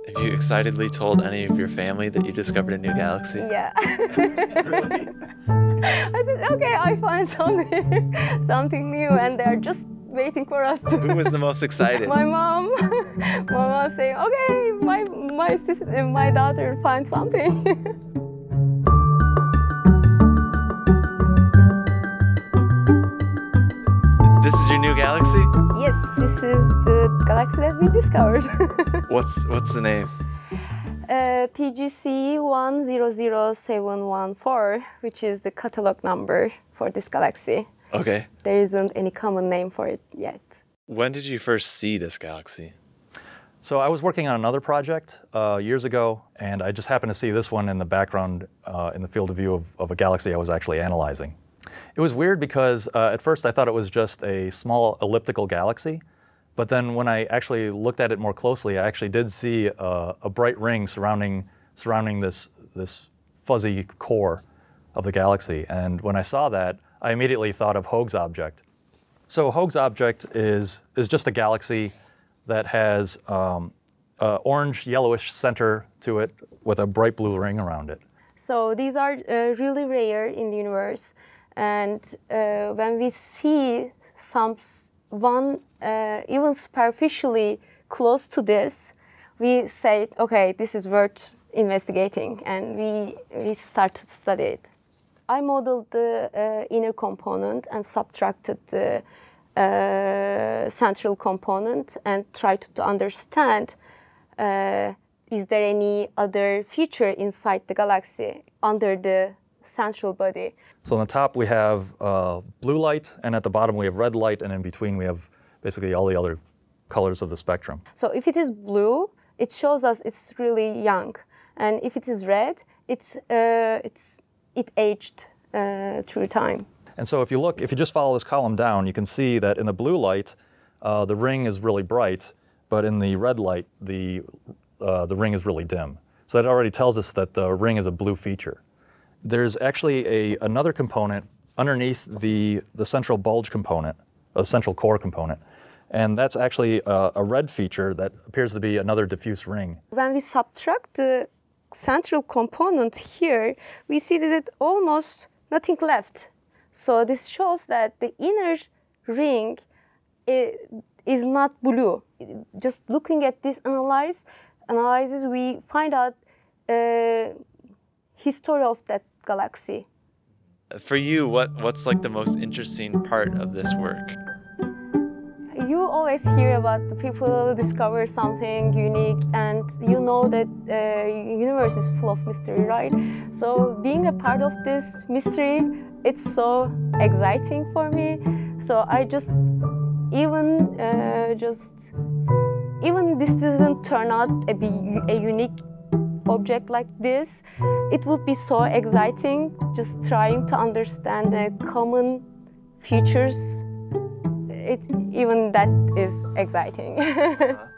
Have you excitedly told any of your family that you discovered a new galaxy? Yeah. Really? I said, okay, I found something new, and they're just waiting for us to. Who was the most excited? My mom. My mom saying, okay, my sister, my daughter found something. This is your new galaxy? Yes, this is the galaxy that we discovered. What's the name? PGC 100714, which is the catalog number for this galaxy. Okay. There isn't any common name for it yet. When did you first see this galaxy? So I was working on another project years ago, and I just happened to see this one in the background in the field of view of a galaxy I was actually analyzing. It was weird because at first I thought it was just a small elliptical galaxy, but then when I actually looked at it more closely, I actually did see a bright ring surrounding this fuzzy core of the galaxy. And when I saw that, I immediately thought of Hoag's object. So Hoag's object is just a galaxy that has an orange yellowish center to it with a bright blue ring around it. So these are really rare in the universe. And when we see one even superficially close to this, we say, okay, this is worth investigating, and we start to study it. I modeled the inner component and subtracted the central component and tried to understand is there any other feature inside the galaxy under the central body. So on the top we have blue light, and at the bottom we have red light, and in between we have basically all the other colors of the spectrum. So if it is blue, it shows us it's really young, and if it is red, it aged through time. And so if you just follow this column down, you can see that in the blue light, the ring is really bright, but in the red light, the ring is really dim. So that already tells us that the ring is a blue feature. There's actually another component underneath the central bulge component, the central core component, and that's actually a red feature that appears to be another diffuse ring. When we subtract the central component here, we see that it's almost nothing left. So this shows that the inner ring is not blue. Just looking at this analysis, we find out history of that galaxy. For you, what's like the most interesting part of this work? You always hear about the people discover something unique, and you know that universe is full of mystery, right? So being a part of this mystery, it's so exciting for me. So I just even this doesn't turn out a unique object like this, it would be so exciting just trying to understand the common features. Even that is exciting.